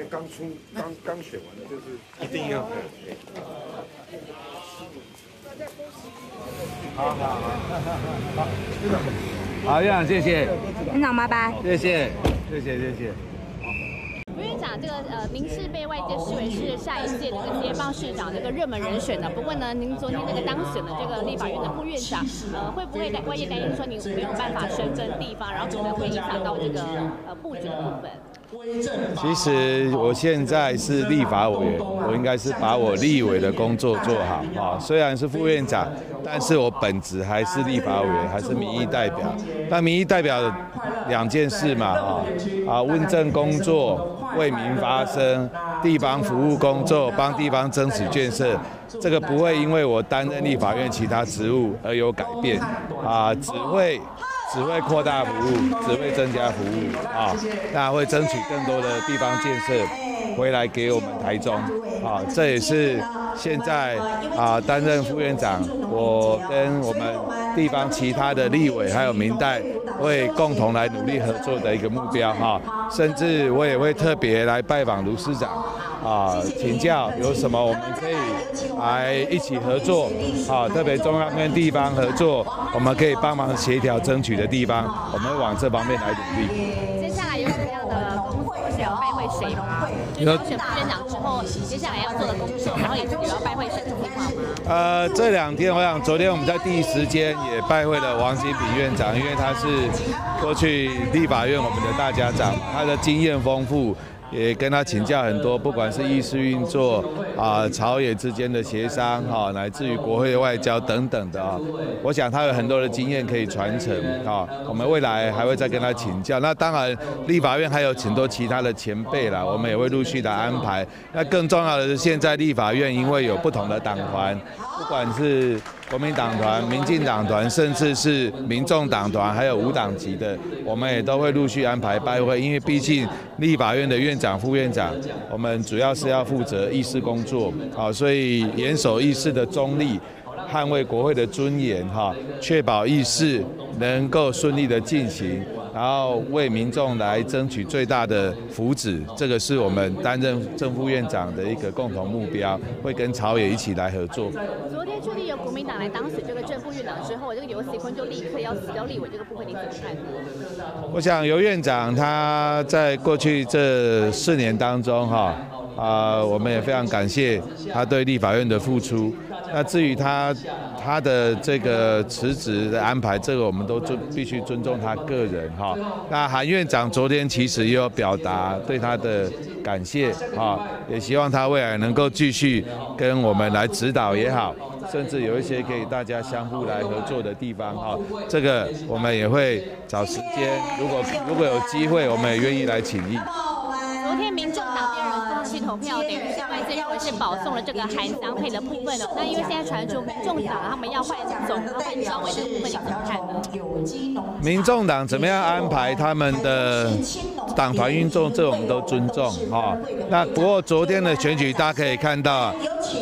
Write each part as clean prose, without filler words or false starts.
刚选完的，就是一定要。好， 好，院长谢谢， 院长拜拜， 谢谢。 院长，这个您是被外界视为是下一届这个接棒市长这个热门人选的。不过呢，您昨天这个当选的这个立法院的副院长，会不会外界担心说您没有办法深耕地方，然后可能会影响到这个布局的部分？ 其实我现在是立法委员，我应该是把我立委的工作做好啊。虽然是副院长，但是我本职还是立法委员，还是民意代表。那民意代表2件事嘛，问政工作，为民发声，地方服务工作，帮地方争取建设。这个不会因为我担任立法院其他职务而有改变只会扩大服务，只会增加服务那会争取更多的地方建设回来给我们台中这也是现在担任副院长，我跟我们地方其他的立委还有民代会共同来努力合作的一个目标甚至我也会特别来拜访卢市长请教有什么我们可以来一起合作特别中央跟地方合作，我们可以帮忙协调争取的地方，我们会往这方面来努力。 接下来有什么样的工作是要拜会谁吗？就当选副院长之后，接下来要做的工作，然后也要拜会谁的计划吗？ 这2天，我想昨天我们在第一时间也拜会了王金平院长，因为他是过去立法院我们的大家长，他的经验丰富。也跟他请教很多，不管是议事运作朝野之间的协商乃至于国会外交等等的我想他有很多的经验可以传承我们未来还会再跟他请教。那当然，立法院还有很多其他的前辈啦，我们也会陆续的安排。那更重要的是，现在立法院因为有不同的党团，不管是国民党团、民进党团，甚至是民众党团，还有无党籍的，我们也都会陆续安排拜会。因为毕竟立法院的院长、副院长，我们主要是要负责议事工作，所以严守议事的中立，捍卫国会的尊严，确保议事能够顺利的进行，然后为民众来争取最大的福祉，这个是我们担任正副院长的一个共同目标，会跟朝野一起来合作。 昨天确定由国民党来当选这个正副院长之后，这个游锡堃就立刻要辞掉立委这个部分，你怎么看呢？ 我想游院长他在过去这4年当中我们也非常感谢他对立法院的付出。那至于他的这个辞职的安排，这个我们都必须尊重他个人那韩院长昨天其实也有表达对他的感谢也希望他未来能够继续跟我们来指导也好，甚至有一些可以大家相互来合作的地方这个我们也会找时间，如果有机会，我们也愿意来请益。 昨天民众党第2轮放弃投票，等于是外界认为是保送了这个韩祥配的部分那因为现在传出民众党他们要换总换召委这个部分，你怎么看呢？ 民众党怎么样安排他们的党团运作，这我们都尊重那不过昨天的选举，大家可以看到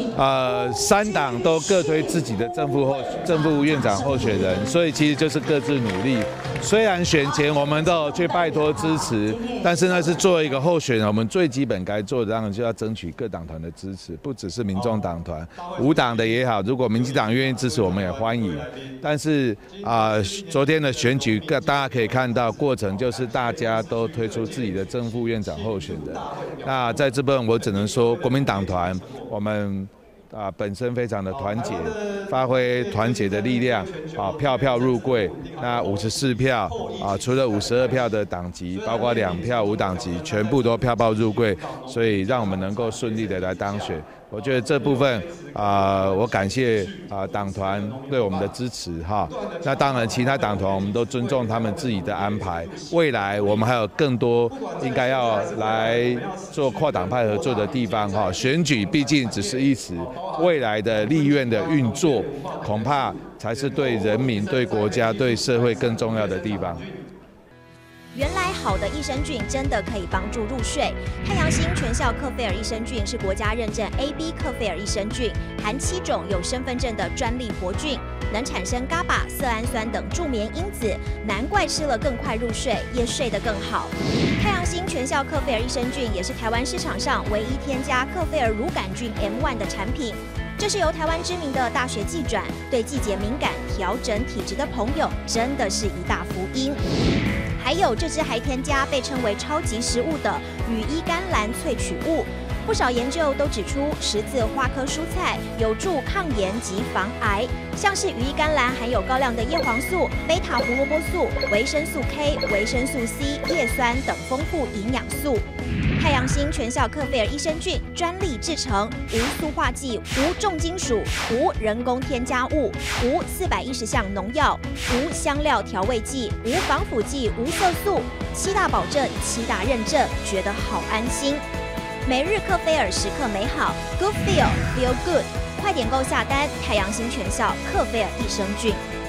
3党都各推自己的正副院长候选人，所以其实就是各自努力。虽然选前我们都有去拜托支持，但是那是作为一个候选人，我们最基本该做的当然就要争取各党团的支持，不只是民众党团，无党的也好，如果民进党愿意支持，我们也欢迎。但是昨天的选举，大家可以看到过程就是大家都推出自己的正副院长候选人。那在这部分我只能说，国民党团我们本身非常的团结，发挥团结的力量票票入柜。那54票除了52票的党籍，包括2票无党籍，全部都票报入柜，所以让我们能够顺利的来当选。我觉得这部分我感谢党团对我们的支持那当然其他党团我们都尊重他们自己的安排。未来我们还有更多应该要来做跨党派合作的地方选举毕竟只是一时，未来的立院的运作恐怕才是对人民、对国家、对社会更重要的地方。 原来好的益生菌真的可以帮助入睡。太阳星全效克菲尔益生菌是国家认证 AB 克菲尔益生菌，含7种有身份证的专利活菌，能产生伽巴、色氨酸等助眠因子，难怪吃了更快入睡，也睡得更好。太阳星星全效克菲尔益生菌也是台湾市场上唯一添加克菲尔乳杆菌 M1 的产品。这是由台湾知名的大学季转，对季节敏感、调整体质的朋友真的是一大福音。还有这支还添加被称为超级食物的羽衣甘蓝萃取物。不少研究都指出，十字花科蔬菜有助抗炎及防癌，像是羽衣甘蓝含有高量的叶黄素、贝塔胡萝卜素、维生素 K、维生素 C、叶酸等丰富营养素。太阳星全效克菲尔益生菌专利制成，无塑化剂、无重金属、无人工添加物、无410项农药、无香料调味剂、无防腐剂、无色素，7大保证、7大认证，觉得好安心。每日克菲尔时刻美好 ，Good Feel Feel Good， 快点购下单！太阳星全效克菲尔益生菌。